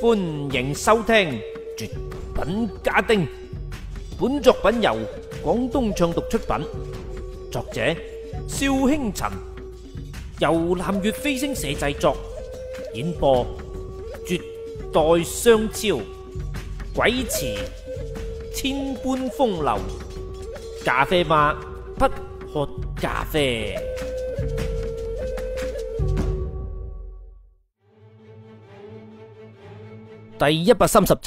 歡迎收聽絕品家丁。本作品由廣東暢讀出品，作者蕭興陳，由南粵飛星社製作，演播絕代雙超，鬼詞千般風流，咖啡吧不喝咖啡。第130集，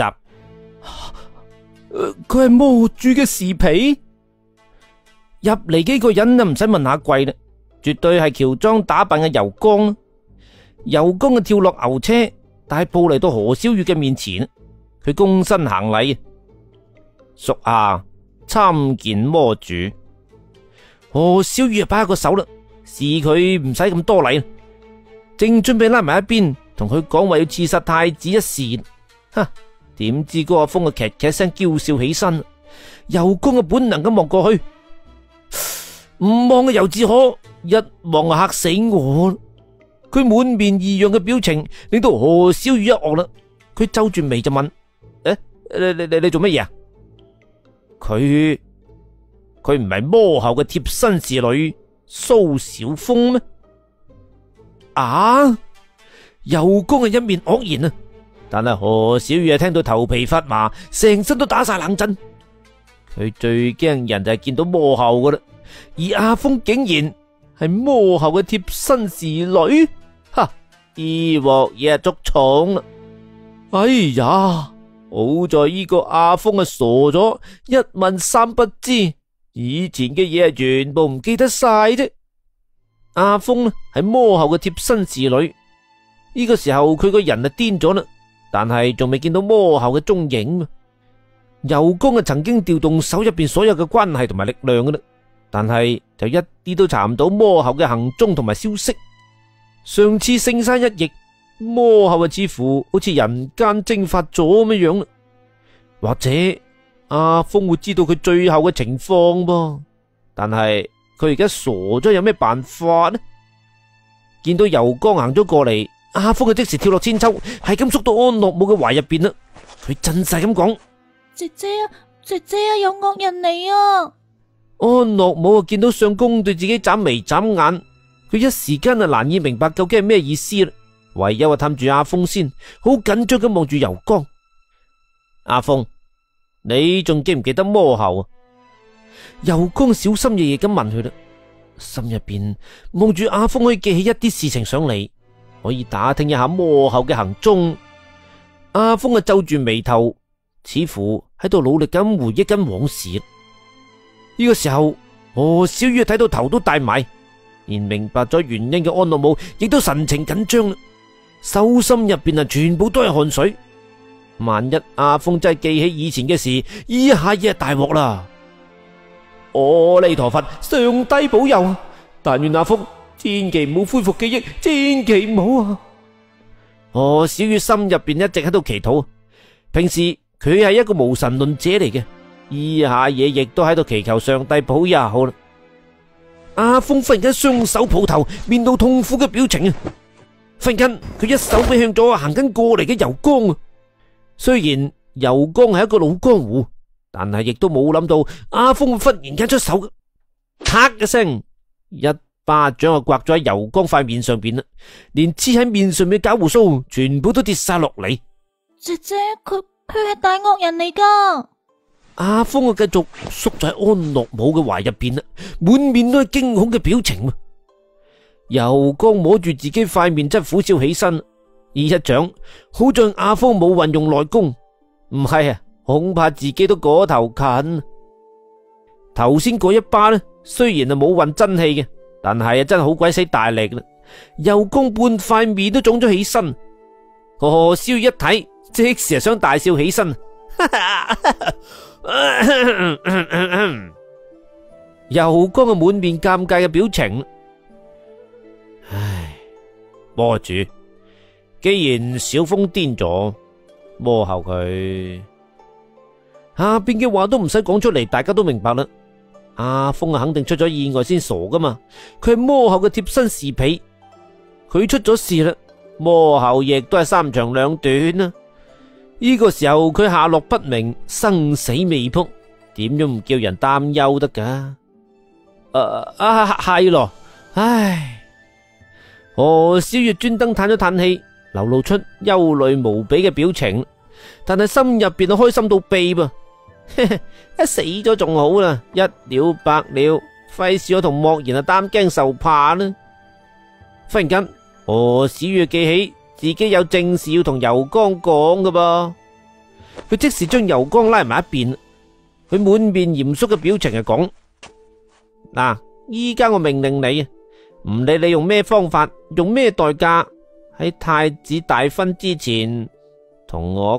佢係魔主嘅侍婢。入嚟幾個人啊，唔使問下貴啦，絕對係喬裝打扮嘅游光。游光啊跳落牛車，大步嚟到何小雨嘅面前，佢躬身行禮：屬下參見魔主。何小雨啊擺下個手啦，示佢唔使咁多禮，正準備拉埋一邊，同佢講話要刺殺太子一事。哈！點知嗰阿峰啊，劇劇聲嬌笑起身，游光嘅本能咁望過去，唔望嘅尤自可，一望啊嚇死我！佢滿面異樣嘅表情，令到何小雨一愕啦。佢皺住眉就問：你做乜嘢啊？佢唔係魔后嘅貼身侍女蘇小峰咩？啊！游光係一面愕然啊！但係何小雨聽到頭皮發麻，成身都打晒冷震。佢最驚人就係見到魔后噶啦，而阿峰竟然係魔后嘅貼身侍女，哈！呢鑊嘢捉重啦！哎呀，好在呢個阿峰啊傻咗，一問三不知，以前嘅嘢係全部唔記得晒啫。阿峰係魔后嘅貼身侍女，呢個時候佢個人啊癲咗啦。但係仲未見到魔后嘅蹤影。游光啊曾經調動手入邊所有嘅關係同埋力量噶啦，但係就一啲都查唔到魔后嘅行蹤同埋消息。上次聖山一役，魔后啊似乎好似人間蒸發咗咁樣啦。或者阿峰會知道佢最後嘅情況噃，但係佢而家傻咗，有咩辦法呢？見到游光行咗過嚟，阿峰啊即時跳落千秋，係咁縮到安樂母嘅懷入邊啦。佢震晒咁講： 姐姐啊，有惡人嚟啊！ 安樂母啊見到相公對自己眨眉眨眼，佢一時間啊難以明白究竟係咩意思啦。唯有啊氹住阿峰先，好緊張咁望住游光。阿峰，你仲記唔記得魔后啊？游光小心翼翼咁問佢啦，心入邊望住阿峰可以記起一啲事情上嚟，可以打聽一下魔后嘅行蹤。阿峰啊皺住眉頭，似乎喺度努力咁回憶緊往事。呢個時候，何小雨睇到頭都大埋，連明白咗原因嘅安樂母亦都神情緊張啦，手心入邊啊全部都係汗水。萬一阿峰真係記起以前嘅事，呢下嘢大鑊啦！阿彌陀佛，上帝保佑！但願阿峰千祈唔好恢復記憶，千祈唔好啊！何小雨心入邊一直喺度祈禱。平時佢係一個無神論者嚟嘅，呢下嘢亦都喺度祈求上帝保佑好啦。阿峰忽然間雙手抱頭，面露痛苦嘅表情啊！忽然間佢一手揮向咗行緊過嚟嘅游光啊！雖然游光係一個老江湖，但係亦都冇諗到阿峰會忽然間出手嘅，啪嘅聲一巴掌啊，刮咗喺游光塊面上邊啦，連黐喺面上面嘅假鬍鬚全部都跌晒落嚟。 姐姐，佢係大惡人嚟噶。 阿峰啊繼續縮在安樂母嘅懷入邊啦，滿面都係驚恐嘅表情。游光摸住自己塊面，真係苦笑起身。呢一掌好像阿峰冇運用內功，唔係啊，恐怕自己都嗰頭近。頭先嗰一巴呢，雖然係冇運真氣嘅，但係啊真係好鬼死大力啦！游光半塊面都腫咗起身。何小雨一睇，即時係想大笑起身。游光啊滿面尷尬嘅表情。唉，魔主，既然小峰癲咗，魔后佢下邊嘅話都唔使講出嚟，大家都明白啦。阿峰啊肯定出咗意外先傻噶嘛，佢係魔后嘅貼身侍婢，佢出咗事啦，魔后亦都係三長兩短啦。 呢個時候佢下落不明，生死未卜，點都唔叫人擔憂得噶。係咯，唉。何小月專登嘆咗嘆氣，流露出憂慮無比嘅表情，但係心入邊開心到痹噃。一死咗仲好啦，一了百了，費事我同莫言擔驚受怕啦。忽然間，何小月記起自己有正事要同尤剛講㗎噃，佢即時將尤剛拉埋一邊，佢滿面嚴肅嘅表情係講：嗱，依家我命令你，唔理你用咩方法，用咩代價，喺太子大婚之前同我。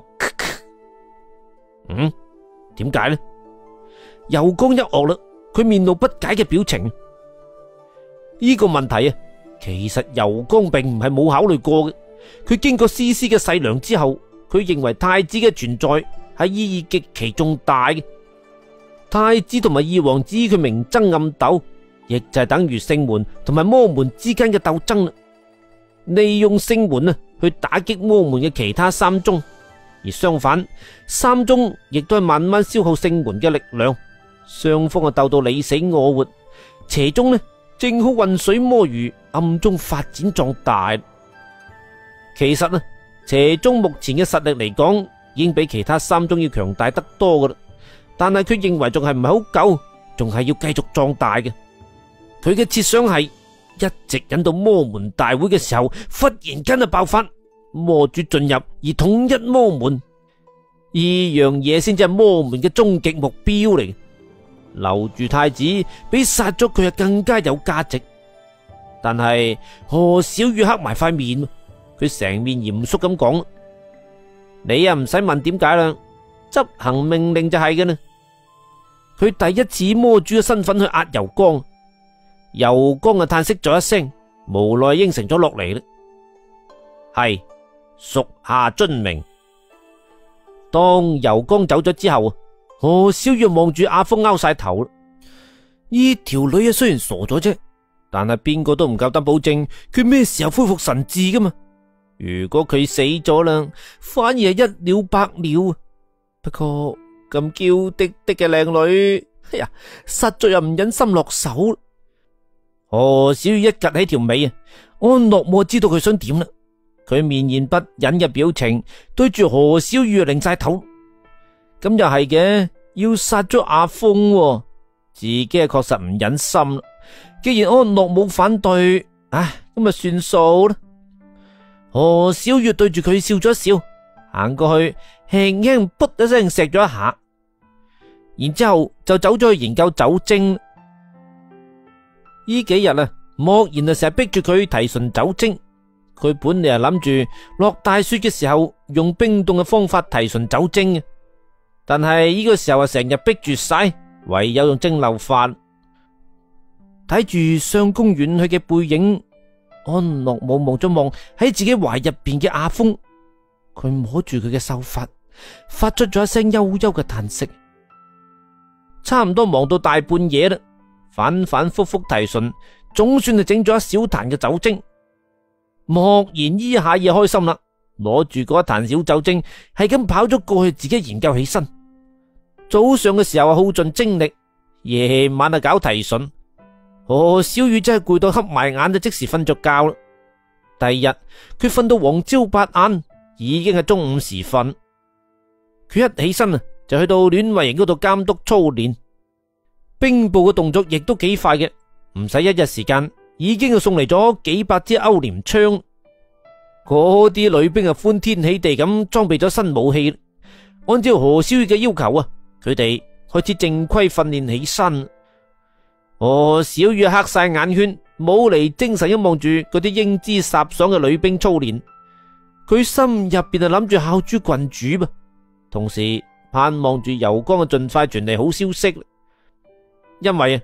點解呢？尤剛一愕啦，佢面露不解嘅表情。呢個問題啊，其實尤剛並唔係冇考慮過嘅。佢經過絲絲嘅細量之後，佢認為太子嘅存在係意義極其重大嘅。太子同埋二王子佢明爭暗鬥，亦就係等於聖門同埋魔門之間嘅鬥爭啦。利用聖門啊去打擊魔門嘅其他三宗，而相反，三宗亦都係慢慢消耗聖門嘅力量，雙方啊鬥到你死我活。邪宗呢正好渾水摸魚，暗中發展壯大。其實呢，邪宗目前嘅實力嚟講，已經比其他三宗要強大得多噶啦，但係佢認為仲係唔係好夠，仲係要繼續壯大嘅。佢嘅設想係一直引到魔門大會嘅時候，忽然間就爆發，魔主進入而統一魔門，呢樣嘢先至係魔門嘅終極目標嚟。留住太子比殺咗佢係更加有價值。但係何小雨黑埋塊面，佢成面嚴肅咁講：你啊唔使問點解啦，執行命令就係嘅啦。佢第一次以魔主嘅身份去壓尤剛，尤剛啊嘆息咗一聲，無奈應承咗落嚟啦。係，屬下遵命。當尤剛走咗之後，何小月望住阿峰拗晒頭。呢條女啊雖然傻咗啫，但係邊個都唔夠膽保證佢咩時候恢復神智噶嘛。如果佢死咗啦，反而係一了百了。不過咁嬌滴滴嘅靚女，哎呀，實在又唔忍心落手。何小月一夾起條尾啊，安樂莫知道佢想點啦。佢面現不忍嘅表情，對住何小月擰晒頭。咁又係嘅，要殺咗阿峰，自己係確實唔忍心啦。既然安樂冇反對，唉，咁咪算數啦。何小月對住佢笑咗一笑，行過去輕輕噗一聲錫咗一下，然之後就走咗去研究酒精。呢幾日啊，莫言啊成日逼住佢提純酒精。佢本嚟係諗住落大雪嘅時候用冰凍嘅方法提純酒精嘅，但係呢個時候啊成日逼住晒，唯有用蒸餾法。睇住相公遠去嘅背影，安樂冇望咗望喺自己懷入邊嘅阿峰，佢摸住佢嘅秀髮，發出咗一聲悠悠嘅嘆息。差唔多忙到大半夜啦，反反复复提純，總算係整咗一小壇嘅酒精。莫言依下嘢開心啦，攞住嗰一壇小酒精，係咁跑咗過去自己研究起身。早上嘅時候啊耗盡精力，夜晚啊搞提純。何小雨真係攰到瞌埋眼就即時瞓着覺啦。第二日佢瞓到黃朝八晏，已經係中午時分。佢一起身啊就去到暖衛營嗰度監督操練。兵部嘅動作亦都幾快嘅，唔使一日時間，已經送嚟咗幾百支勾鐮槍。嗰啲女兵啊歡天喜地咁裝備咗新武器。按照何小雨嘅要求啊，佢哋開始正規訓練起身。何小雨黑晒眼圈，冇嚟精神咁望住嗰啲英姿颯爽嘅女兵操練。佢心入邊啊諗住孝諸郡主噃，同時盼望住尤剛嘅盡快傳嚟好消息。因為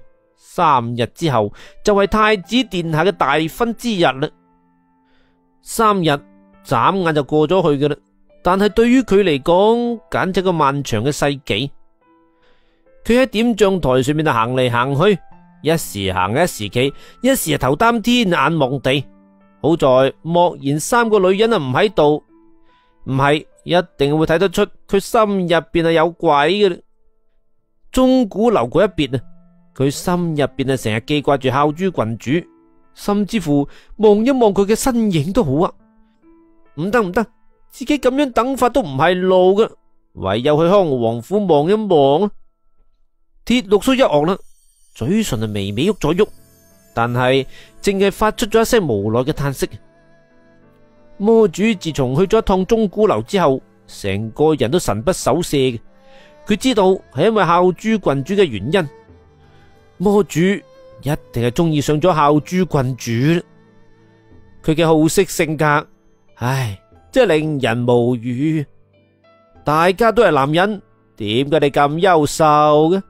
3日之後就係太子殿下嘅大婚之日啦。3日眨眼就過咗去嘅啦，但係對於佢嚟講，簡直個漫長嘅世紀。佢喺點將台上面就行嚟行去，一時行一時企，一時頭擔天眼望地。好在莫言3個女人啊唔喺度， 唔係，一定會睇得出佢心入邊係有鬼嘅啦。鐘鼓樓嗰一別啊，佢心入邊啊成日記掛住孝珠郡主，甚至乎望一望佢嘅身影都好啊。唔得唔得，自己咁樣等法都唔係路㗎，唯有去康王府望一望啊。鐵六叔一愕啦，嘴唇係微微喐咗喐，但係淨係發出咗一聲無奈嘅嘆息。魔主自從去咗一趟鐘鼓樓之後，成個人都神不守舍嘅。佢知道係因為孝珠郡主嘅原因，魔主一定係中意上咗孝珠郡主啦。佢嘅好色性格，唉，真係令人無語。大家都係男人，點解你咁優秀嘅？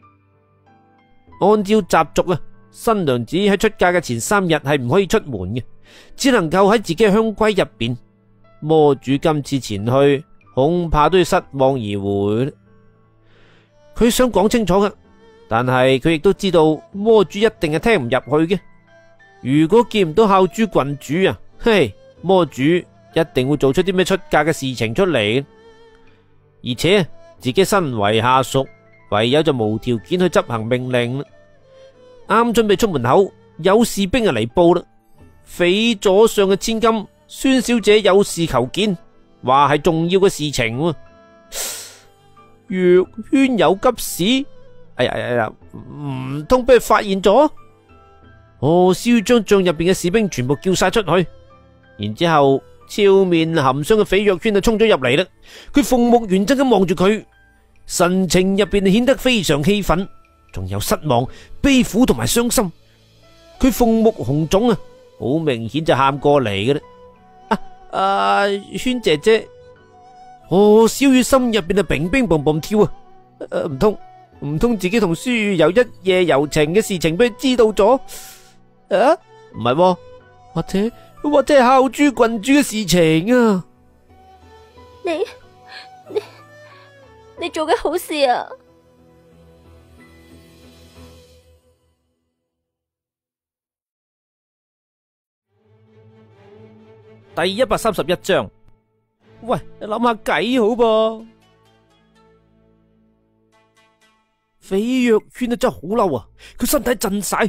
按照習俗啊，新娘子喺出嫁嘅前3日係唔可以出門嘅，只能夠喺自己嘅香閨入邊。魔主今次前去，恐怕都要失望而回。佢想講清楚嘅，但係佢亦都知道魔主一定係聽唔入去嘅。如果見唔到孝珠郡主啊，嘿，魔主一定會做出啲咩出嫁嘅事情出嚟。而且自己身為下屬，唯有就無條件去執行命令啦。啱準備出門口，有士兵嚟報啦，匪左相嘅千金孫小姐有事求見，話係重要嘅事情喎。藥圈有急事，哎呀，唔通俾佢發現咗？何小雨將帳入邊嘅士兵全部叫晒出去，然之後俏面含霜嘅匪藥圈就衝咗入嚟啦。佢鳳目圓睜咁望住佢，神情入邊顯得非常氣憤，仲有失望、悲苦同埋傷心。佢鳳目紅腫啊，好明顯就喊過嚟嘅啦。圈姐姐，何小雨心入邊啊乒乒乓乓跳啊！唔通自己同舒雨有一夜遊情嘅事情俾佢知道咗？唔係喎，或者係孝珠郡主嘅事情啊！ 你做嘅好事啊！ 第131章，喂，諗下計好噃。匪藥圈真係好嬲啊！佢身體震晒。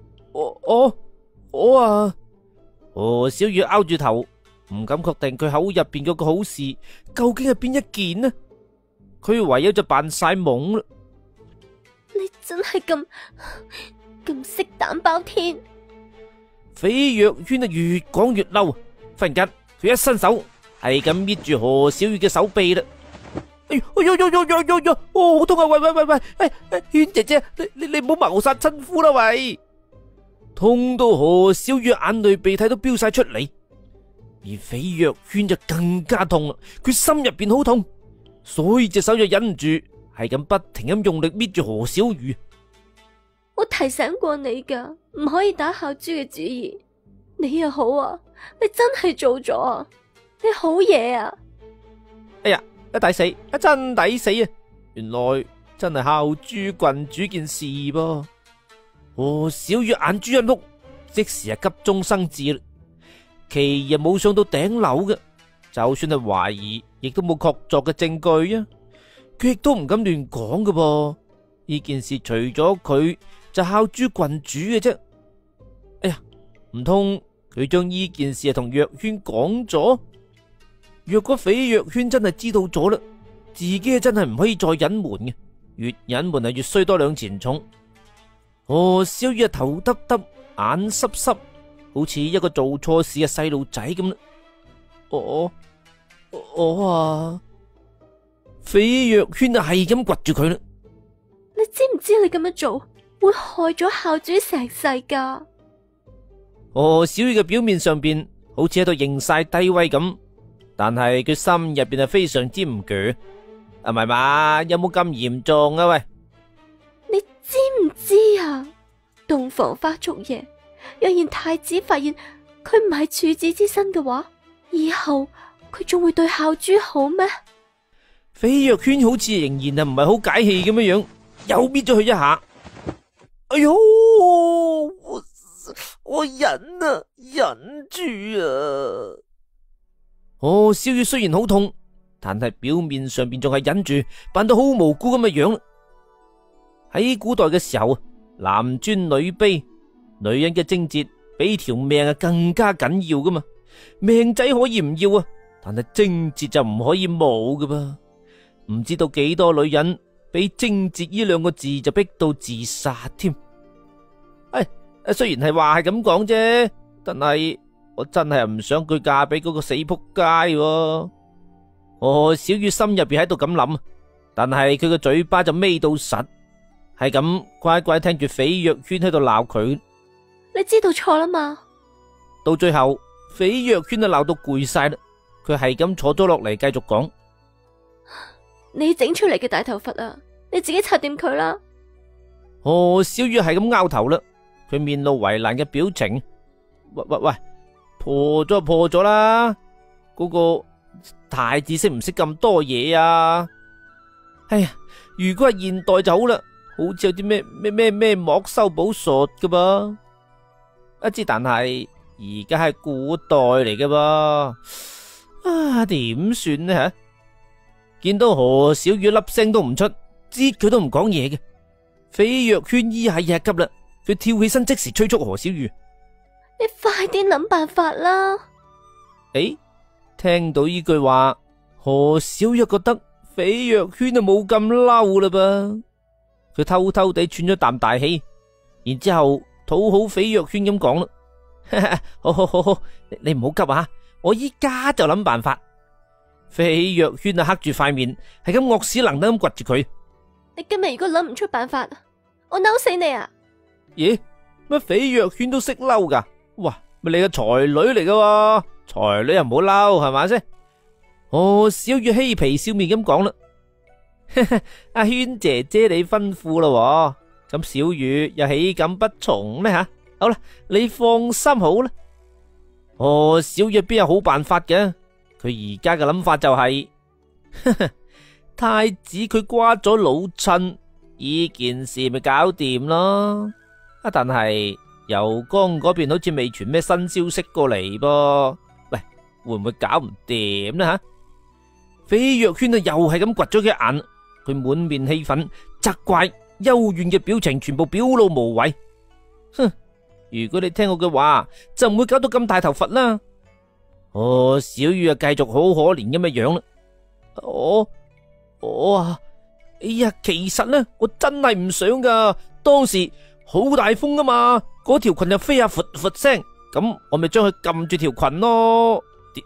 我啊，小雨拗住頭，唔敢確定佢口入邊嗰個好事究竟係邊一件呢？佢唯有就扮晒懵啦。 你真係咁色膽包天！ 匪藥圈啊，越講越嬲。忽然間，佢一伸手係咁搣住何小雨嘅手臂啦。哎喲，好痛啊！喂，圈姐姐，你唔好謀殺親夫啦喂！痛到何小雨眼淚鼻涕都飆晒出嚟，而匪藥圈就更加痛啦。佢心入邊好痛，所以隻手就忍唔住係咁不停咁用力搣住何小雨。 我提醒過你噶，唔可以打孝珠嘅主意。你又好啊，你真係做咗啊！你好嘢啊！ 哎呀，抵死，真抵死啊！原來真係孝珠郡主件事噃。何小雨眼珠一碌，即時係急中生智啦。其日冇上到頂樓嘅，就算係懷疑，亦都冇確鑿嘅證據啊！佢亦都唔敢亂講㗎噃。呢件事除咗佢，就孝珠郡主嘅啫。哎呀，唔通佢將呢件事係同藥圈講咗？若果匪藥圈真係知道咗啦，自己真係唔可以再隱瞞嘅，越隱瞞係越衰多兩錢重。小雨頭耷耷，眼濕濕，好似一個做錯事嘅細路仔咁啦。匪藥圈啊係咁掘住佢啦。 你知唔知你咁樣做會害咗孝珠成世噶？ 小雨嘅表面上邊好似喺度認晒低威咁，但係佢心入邊係非常之唔鋸。唔係嘛？有冇咁嚴重啊？喂！ 你知唔知啊？洞房花燭夜，若然太子發現佢唔係處子之身嘅話，以後佢仲會對孝珠好咩？ 匪藥圈好似仍然係唔係好解氣咁樣樣，又搣咗佢一下。哎喲，我忍啊，忍住啊！ 何小雨雖然好痛，但係表面上邊仲係忍住，扮到好無辜咁嘅樣。喺古代嘅時候，男尊女卑，女人嘅貞節比條命更加緊要噶嘛。命仔可以唔要啊，但係貞節就唔可以冇噶噃。唔知道幾多女人俾貞節呢兩個字就逼到自殺添。雖然係話係咁講啫，但係我真係唔想佢嫁俾嗰個死仆街喎。何小雨心入邊喺度咁諗，但係佢個嘴巴就眯到實，係咁乖乖聽住匪若軒喺度鬧佢。 你知道錯啦嘛？ 到最後，匪若軒就鬧到攰晒啦，佢係咁坐咗落嚟繼續講： 你整出嚟嘅大頭佛啊，你自己擦掂佢啦。 何小雨係咁拗頭啦，佢面露為難嘅表情。喂，破咗就破咗啦，嗰個太子識唔識咁多嘢啊？哎呀，如果係現代就好啦，好似有啲咩膜修補術噶噃。一知但係而家係古代嚟嘅噃，點算呢吓？見到何小雨粒聲都唔出，知佢都唔講嘢嘅。匪若軒依下嘢急啦，佢跳起身即時催促何小雨： 你快啲諗辦法啦！ 聽到呢句話，何小雨覺得匪若軒就冇咁嬲啦噃。佢偷偷地喘咗啖大氣，然之後討好匪若軒咁講啦：好，你唔好急啊，我依家就諗辦法。匪若軒啊，黑住塊面，係咁惡屎能登咁掘住佢。 你今日如果諗唔出辦法，我嬲死你啊！ 咦，乜匪若軒都識嬲噶？哇，咪你個才女嚟噶，才女又唔好嬲係咪先？何小雨嬉皮笑面咁講啦：阿軒姐姐你吩咐啦，咁小雨又豈敢不從呢吓？好啦，你放心好啦。何小雨邊有好辦法嘅？佢而家嘅諗法就係，太子佢瓜咗老襯，呢件事咪搞掂咯。但係游江嗰邊好似未傳咩新消息過嚟噃，喂，會唔會搞唔掂呢吓？匪若軒啊，又係咁掘咗佢眼，佢滿面氣憤、責怪、幽怨嘅表情全部表露無遺。哼，如果你聽我嘅話，就唔會搞到咁大頭佛啦。小雨啊，繼續好可憐咁嘅樣啦。我啊，哎呀，其實呢，我真係唔想噶。當時好大風啊嘛，嗰條裙就飛下闊闊聲，咁我咪將佢撳住條裙咯。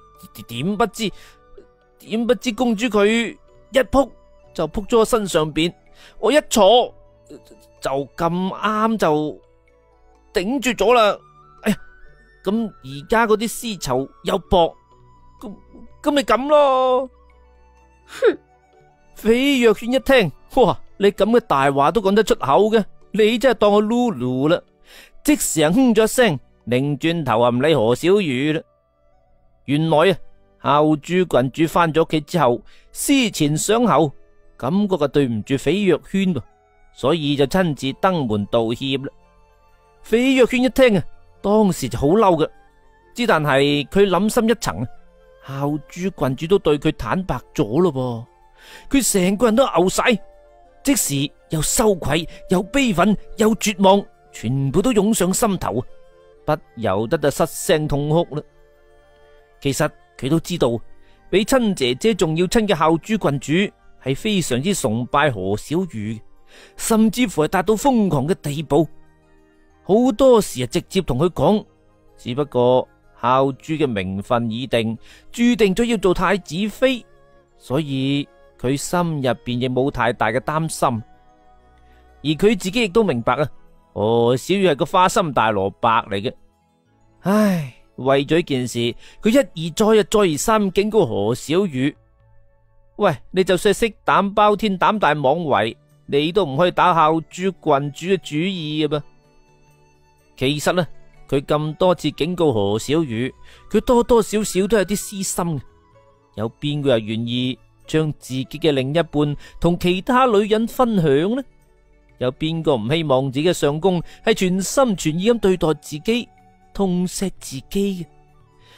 點不知公主佢一撲就撲咗我身上邊，我一坐就咁啱就頂住咗啦。哎呀，咁而家嗰啲絲綢又薄，咁咪咁咯。 哼！ 匪若軒一聽，哇！你咁嘅大話都講得出口嘅，你真係當我 Lulu 啦！即時哼咗一聲，擰轉頭啊唔理何小雨啦。原來啊，孝珠郡主翻咗屋企之後，思前想後，感覺對唔住匪若軒噃，所以就親自登門道歉啦。匪若軒一聽啊，當時就好嬲嘅，之但係佢諗深一層，孝珠郡主都對佢坦白咗咯噃。佢成個人都嘔晒，即時又羞愧、又悲憤、又絕望，全部都湧上心頭，不由得就失聲痛哭啦。其實佢都知道，比親姐姐仲要親嘅孝珠郡主係非常之崇拜何小雨，甚至乎係達到瘋狂嘅地步。好多時直接同佢講，只不過孝珠嘅名分已定，注定咗要做太子妃，所以佢心入邊亦冇太大嘅擔心，而佢自己亦都明白啊，何小雨係個花心大蘿蔔嚟嘅。唉，為咗呢件事，佢一而再，再而三警告何小雨：喂，你就算係識膽包天、膽大妄為，你都唔可以打孝珠郡主嘅主意嘅噃。其實呢，佢咁多次警告何小雨，佢多多少少都有啲私心嘅。有邊個又願意將自己嘅另一半同其他女人分享呢？有邊個唔希望自己嘅相公係全心全意咁對待自己，痛錫自己嘅？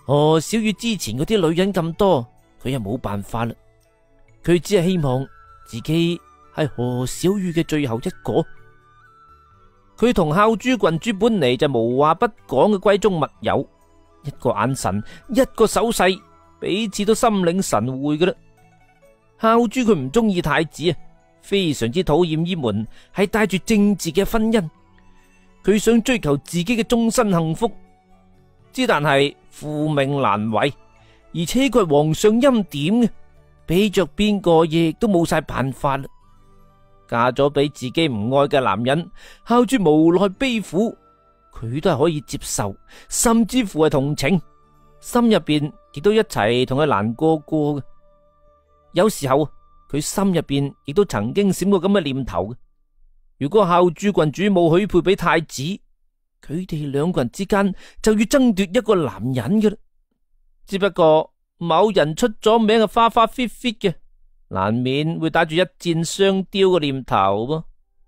何小雨之前嗰啲女人咁多，佢又冇辦法啦。佢只係希望自己係何小雨嘅最後一個。佢同孝珠郡主本嚟就無話不講嘅閨中密友，一個眼神，一個手勢，彼此都心領神會嘅啦。孝珠佢唔中意太子啊，非常之討厭依門係帶住政治嘅婚姻，佢想追求自己嘅終身幸福，之但係父命難違，而且佢係皇上欽點嘅，俾着邊個亦都冇晒辦法啦。嫁咗俾自己唔愛嘅男人，孝珠無奈悲苦，佢都係可以接受，甚至乎係同情，心入邊亦都一齊同佢難過過嘅。有時候佢心入邊亦都曾經閃過咁嘅念頭嘅，如果孝珠郡主冇許配俾太子，佢哋兩個人之間就要爭奪一個男人嘅啦。只不過某人出咗名嘅花花 fit 嘅，難免會帶住一箭雙雕嘅念頭噃。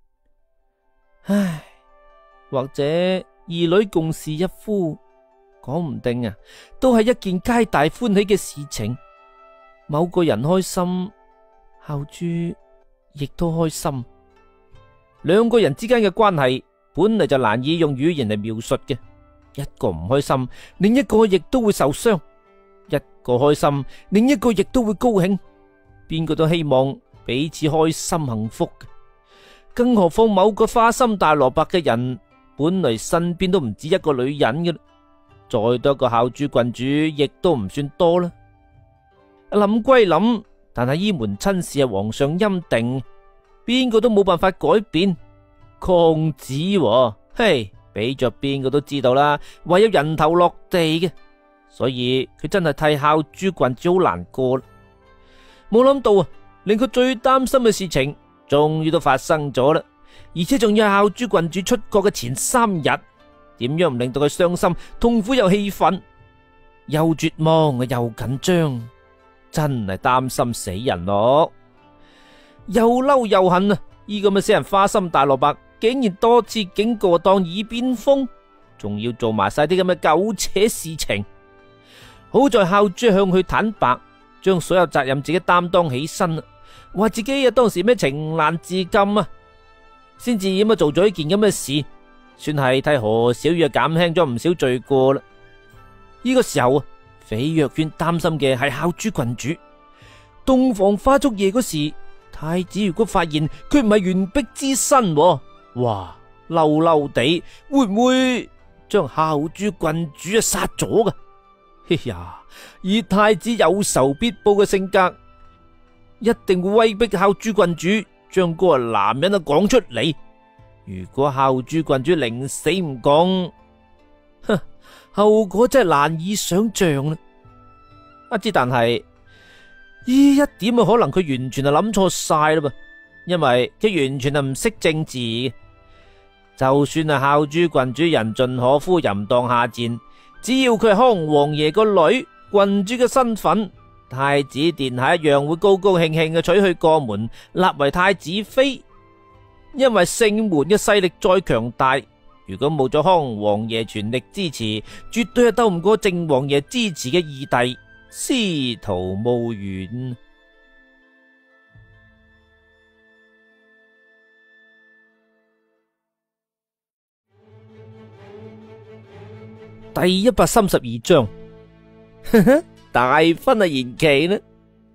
唉，或者二女共侍一夫，講唔定啊，都係一件皆大歡喜嘅事情。某個人開心，孝珠亦都開心。兩個人之間嘅關係本嚟就難以用語言嚟描述嘅，一個唔開心，另一個亦都會受傷；一個開心，另一個亦都會高興。邊個都希望彼此開心幸福嘅，更何況某個花心大蘿蔔嘅人本嚟身邊都唔止一個女人嘅啦，再多一個孝珠郡主亦都唔算多啦。諗歸諗，但係依門親事係皇上欽定，邊個都冇辦法改變。抗旨喎，嘿，俾着邊個都知道啦，唯有人頭落地嘅，所以佢真係替孝珠郡主好難過啦。冇諗到啊，令佢最擔心嘅事情終於都發生咗啦，而且仲要孝珠郡主出國嘅前3日，點樣唔令到佢傷心、痛苦又氣憤，又絕望又緊張，真係擔心死人咯！又嬲又恨啊！依咁嘅死人花心大蘿蔔，竟然多次警告當耳邊風，仲要做埋晒啲咁嘅苟且事情。好在孝珠向佢坦白，將所有責任自己擔當起身，話自己當時咩情難自禁啊，先至咁做咗一件咁嘅事，算係替何小雨減輕咗唔少罪過啦。呢個時候啊，翡若萱擔心嘅係孝珠郡主。洞房花燭夜嗰時，太子如果發現佢唔係完璧之身，哇，嬲嬲地會唔會將孝珠郡主殺咗噶？哎呀，以太子有仇必報嘅性格，一定會威逼孝珠郡主將嗰個男人講出嚟。如果孝珠郡主寧死唔講，後果真係難以想象啦。但係呢一點可能佢完全係諗錯晒啦噃，因為佢完全係唔識政治嘅。就算係孝珠郡主人盡可夫、淫蕩下賤，只要佢係康王爺個女，郡主嘅身份，太子殿下一樣會高高興興嘅娶去過門，立為太子妃。因為姓門嘅勢力再強大，如果冇咗康王爺全力支持，絕對係鬥唔過靖王爺支持嘅二弟，司徒慕遠。第132章，大婚延期呢？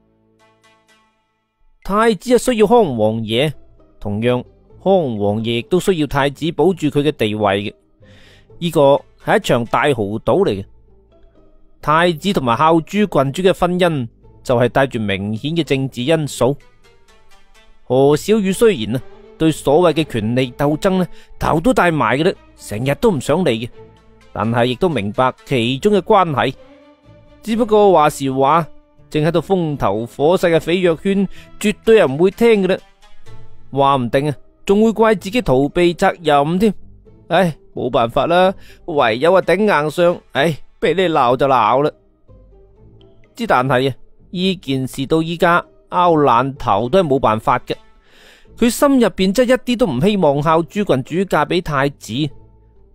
太子係需要康王爺，同樣康王爺亦都需要太子保住佢嘅地位嘅。呢個係一場大豪賭嚟嘅。太子同埋孝珠郡主嘅婚姻就係帶住明顯嘅政治因素。何小雨雖然對所謂嘅權力鬥爭呢頭都大埋嘅啦，成日都唔想理嘅，但係亦都明白其中嘅關係。只不過話時話，正喺度風頭火勢嘅翡若萱絕對係唔會聽嘅啦，話唔定仲會怪自己逃避責任添。唉，冇辦法啦，唯有頂硬上。唉，俾你鬧就鬧啦。但係呢件事到依家拗爛頭都係冇辦法嘅。佢心入邊真係一啲都唔希望孝珠郡主嫁俾太子。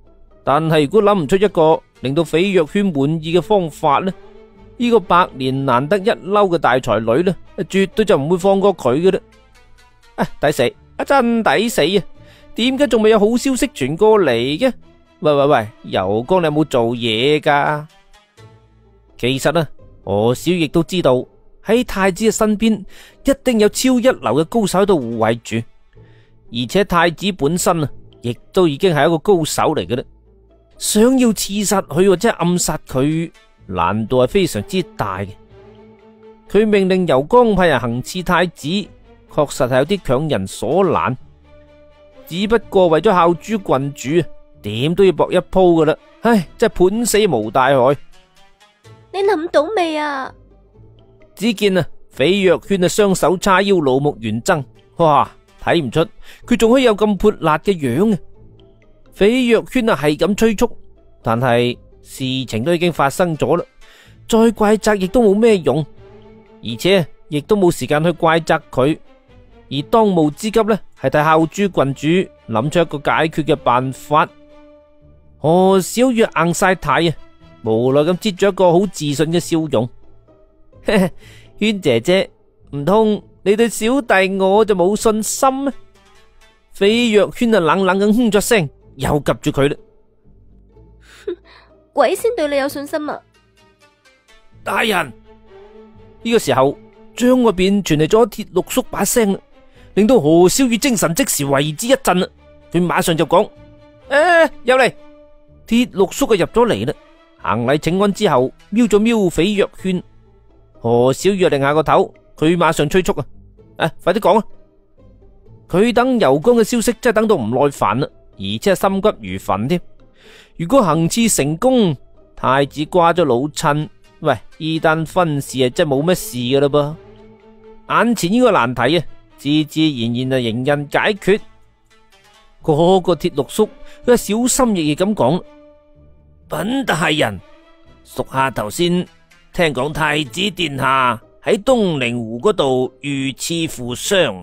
但係如果諗唔出一個令到肥若圈滿意嘅方法呢，呢個百年難得一嬲嘅大才女呢，絕對就唔會放過佢嘅啦。抵死，真抵死啊！點解仲未有好消息傳過嚟嘅？喂，油江你有冇做嘢噶？其實啊，何小亦都知道喺太子嘅身邊一定有超一流嘅高手喺度護衛住，而且太子本身啊，亦都已經係一個高手嚟嘅啦。想要刺殺佢或者暗殺佢，難度係非常之大嘅。佢命令油江派人行刺太子，確實係有啲強人所難。只不過為咗孝珠郡主，點都要搏一鋪噶啦。唉，真係判死無大害。 你諗到未啊？ 只見啊，肥若圈啊雙手叉腰，怒目圓睜，哇，睇唔出佢仲可以有咁潑辣嘅樣啊！肥若圈啊係咁催促，但係事情都已經發生咗啦，再怪責亦都冇咩用，而且亦都冇時間去怪責佢。而當務之急呢，係替孝珠郡主諗出一個解決嘅辦法。何小月硬晒肽啊，無奈咁擠咗一個好自信嘅笑容。圈姐姐，唔通你對小弟我就冇信心咩？肥若圈啊冷冷咁哼咗聲，又及住佢啦。 鬼先對你有信心啊！ 大人，呢個時候窗外邊傳嚟咗鐵六叔把聲啦，令到何小雨精神即時為之一振啦。佢馬上就講：有嚟！鐵六叔啊入咗嚟啦，行禮請安之後，瞄咗瞄肥若圈。何小雨擰下個頭，佢馬上催促啊！快啲講啊！佢等油江嘅消息真係等到唔耐煩啦，而且係心急如焚添。如果行刺成功，太子瓜咗老襯，喂，呢單婚事啊真係冇乜事噶啦噃。眼前呢個難題啊，自自然然就迎刃解決。嗰個鐵六叔佢係小心翼翼咁講：稟大人，屬下頭先聽講太子殿下喺東陵湖嗰度遇刺負傷。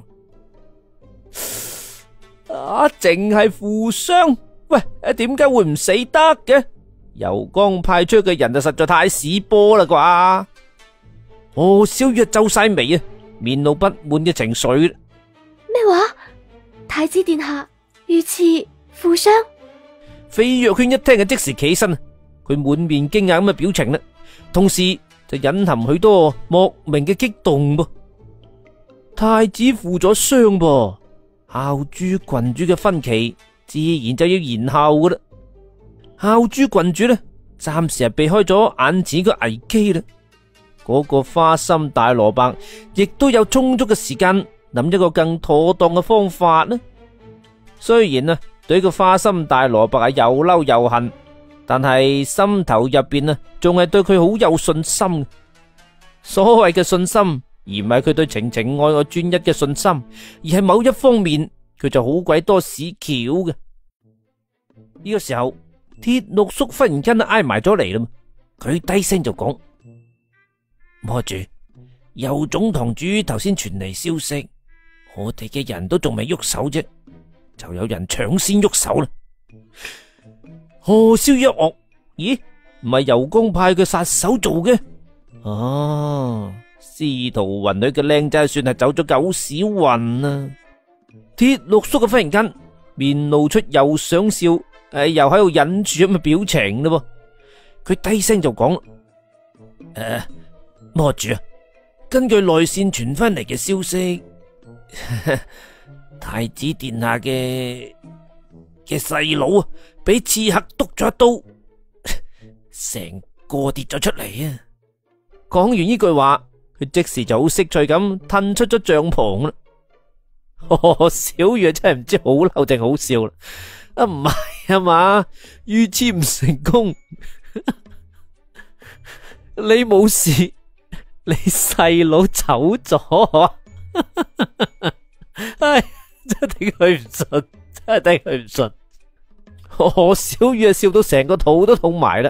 淨係負傷？喂，點解會唔死得嘅？油江派出嘅人就實在太屎波啦啩！何小月皺晒眉啊，面露不滿嘅情緒。 咩話？太子殿下遇刺負傷？ 肥若圈一聽就即時企起身，佢滿面驚訝咁嘅表情啦，同時就隱含許多莫名嘅激動噃。太子負咗傷噃，孝珠郡主嘅婚期自然就要延後噶啦。孝珠郡主呢，暫時係避開咗眼前嘅危機啦。嗰個花心大蘿蔔亦都有充足嘅時間諗一個更妥當嘅方法呢。雖然啊，對個花心大蘿蔔係又嬲又恨，但係心頭入邊啊，仲係對佢好有信心。所謂嘅信心，而唔係佢對情情愛愛專一嘅信心，而係某一方面佢就好鬼多屎橋嘅。呢個時候，鐵六叔忽然間挨埋咗嚟啦，佢低聲就講：魔主，右總堂主頭先傳嚟消息，我哋嘅人都仲未喐手啫，就有人搶先喐手啦。何蕭一愕，咦，唔係油江派嘅殺手做嘅？哦，司徒雲女嘅靚仔算係走咗狗屎運啊！鐵六叔嘅忽然間面露出又想笑又喺度忍住咁嘅表情咯。佢低聲就講：魔主啊，根據內線傳翻嚟嘅消息，太子殿下嘅細佬啊，俾刺客督咗一刀，成個跌咗出嚟啊！講完呢句話，佢即時就好識趣咁褪出咗帳篷啦。小月真係唔知好嬲定好笑啦。唔係啊嘛，遇刺唔成功，你冇事，你細佬走咗，唉，真係頂佢唔順，真係頂佢唔順。小月笑到成個肚都痛埋啦。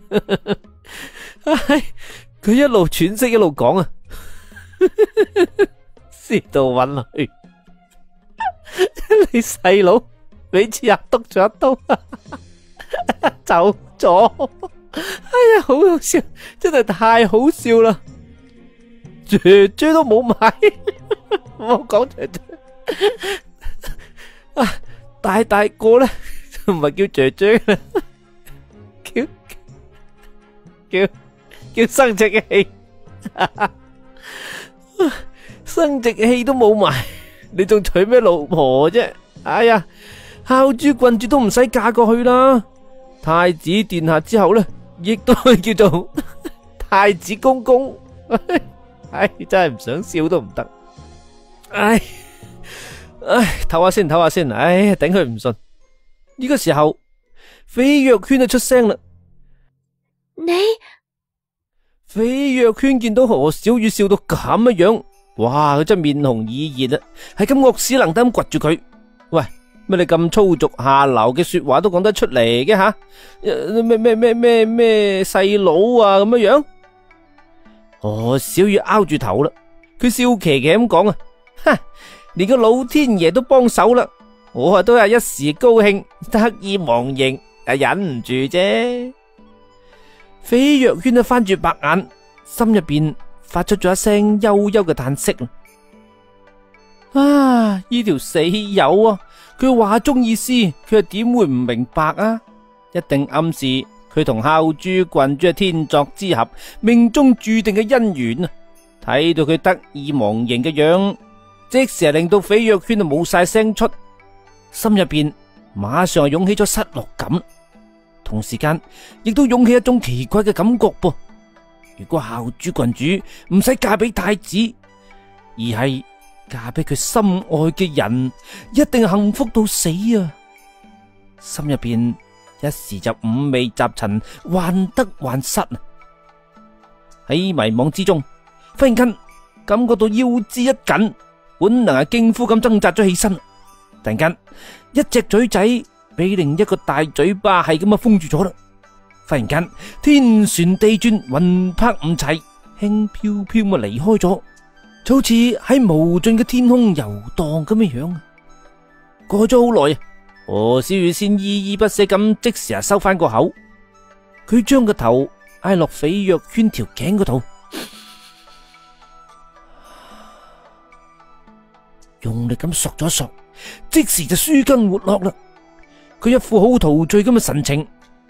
唉，佢一路喘息一路講啊，司徒允女，你細佬俾刺客督咗一刀， 走咗。哎呀，好好笑，真係太好笑啦！雀雀都冇買，唔好講雀雀啊！大個咧唔係叫雀雀，叫生殖器，生殖器都冇埋，你仲娶咩老婆啫？哎呀，孝珠郡主都唔使嫁過去啦。太子殿下之後咧，亦都係叫做太子公公。唉，真係唔想笑都唔得。唉，唞下先。唉，頂佢唔順。呢個時候，飛躍圈就出聲啦。 你飛躍圈見到何小雨笑到咁嘅樣，哇！佢真係面紅耳熱啦，係咁惡死能登咁掘住佢。喂，乜你咁粗俗下流嘅說話都講得出嚟嘅吓？咩細佬啊咁樣樣？何小雨拗住頭啦，佢笑騎騎咁講啊，哈！連個老天爺都幫手啦，我都係一時高興，得意忘形，忍唔住啫。飛躍圈都翻住白眼，心入邊發出咗一聲悠悠嘅嘆息。啊！呢條死友啊，佢話中意思，佢又點會唔明白啊？一定暗示佢同孝珠郡主係天作之合，命中注定嘅姻緣啊！睇到佢得意忘形嘅樣，即時係令到飛躍圈就冇晒聲出，心入邊馬上係湧起咗失落感。同時間亦都湧起一種奇怪嘅感覺噃。如果孝珠郡主唔使嫁俾太子，而係嫁俾佢心愛嘅人，一定係幸福到死啊！心入邊一時就五味雜陳，患得患失啊！喺迷惘之中，忽然間感覺到腰肢一緊，本能係驚呼咁掙扎咗起身。突然間，一隻嘴仔俾另一個大嘴巴係咁啊封住咗啦！忽然間，天旋地轉，魂魄唔齊，輕飄飄咁啊離開咗，就好似喺無盡嘅天空遊蕩咁嘅樣。過咗好耐啊，何小雨先依依不捨咁即時收翻個口，佢將個頭挨落飛躍圈條頸嗰度，用力咁索咗索，即時就舒筋活絡啦。佢一副好陶醉咁嘅神情，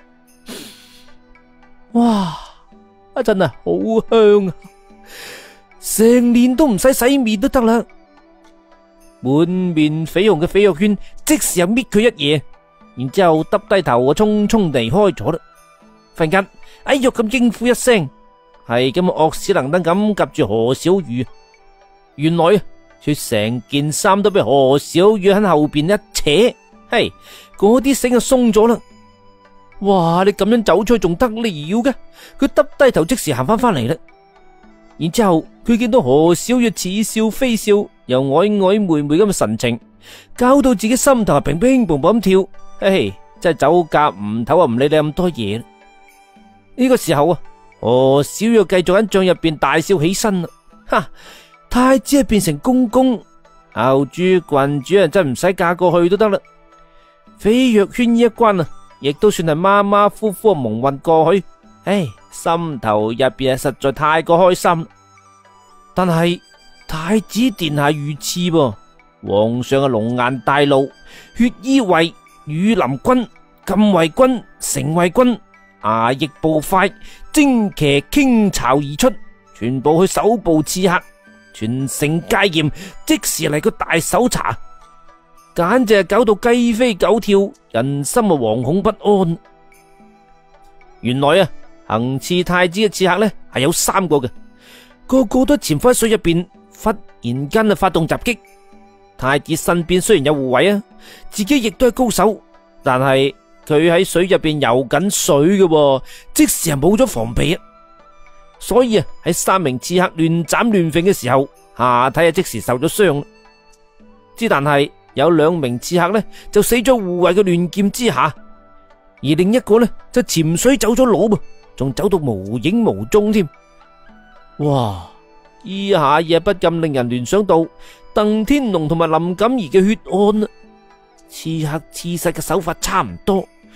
哇！真係好香啊，成年都唔使洗面都得啦。滿面緋紅嘅飛躍圈即時又搣佢一嘢，然之後耷低頭啊，匆匆離開咗啦。忽然間，哎呦咁驚呼一聲，係咁惡死能登咁夾住何小雨。原來啊，佢成件衫都俾何小雨喺後邊一扯，嘿，嗰啲繩就鬆咗啦。哇！你咁樣走出去仲得了嘅？佢耷低頭即時行翻嚟啦。然之後佢見到何小雨似笑非笑，又曖曖昧昧咁嘅神情，搞到自己心頭係乒乒乓乓咁跳。嘿，真係走夾唔唞啊！唔理你咁多嘢。呢個時候啊，何小雨繼續喺帳入邊大笑起身啦。哈！太子係變成公公，孝珠郡主啊，真唔使嫁過去都得啦。飛躍圈呢一關啊，亦都算係馬馬虎虎蒙混過去。唉，心頭入邊係實在太過開心。但係太子殿下遇刺噃，皇上嘅龍顏大怒，血衣衛、羽林軍、禁衛軍、城衛軍衙役步快，旌騎傾巢而出，全部去搜捕刺客，全城戒嚴，即時嚟個大搜查，簡直係搞到雞飛狗跳，人心啊惶恐不安。原來啊，行刺太子嘅刺客呢係有3個嘅，個個都潛伏喺水入邊，忽然間啊發動襲擊。太子身邊雖然有護衛啊，自己亦都係高手，但係佢喺水入邊游緊水嘅，即時係冇咗防備啊。所以啊，喺3名刺客亂斬亂揈嘅時候，下體啊即時受咗傷。之但係有2名刺客呢就死咗護衛嘅亂劍之下，而另一個呢就潛水走咗佬噃，仲走到無影無蹤添。哇！呢下嘢不禁令人聯想到鄧天龍同埋林錦儀嘅血案啊，刺客刺殺嘅手法差唔多，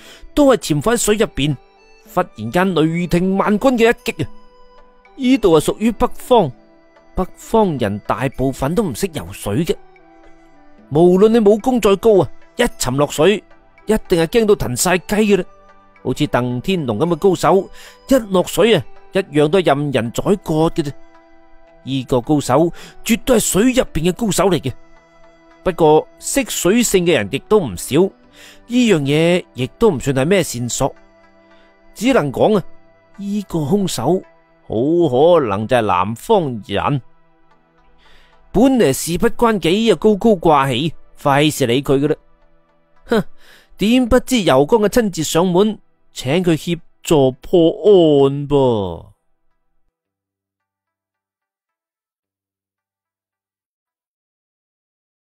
都係潛伏喺水入邊。忽然間雷霆萬鈞嘅一擊啊！呢度係屬於北方，北方人大部分都唔識游水嘅。無論你武功再高啊，一沉落水，一定係驚到騰晒雞嘅啦。好似鄧天龍咁嘅高手，一落水啊，一樣都係任人宰割嘅啫。呢個高手絕對係水入邊嘅高手嚟嘅。不過識水性嘅人亦都唔少，呢樣嘢亦都唔算係咩線索，只能講啊，呢個兇手好可能就係南方人。本嚟事不關己又高高掛起，費事理佢噶啦。哼，點不知游江嘅親自上門，請佢協助破案噃。